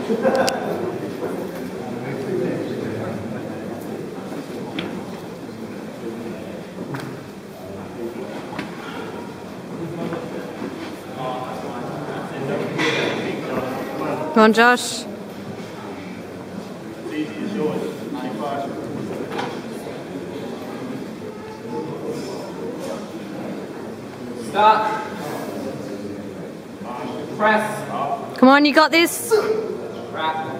Come on, Josh. Start. Press. Come on, you got this. Wrap.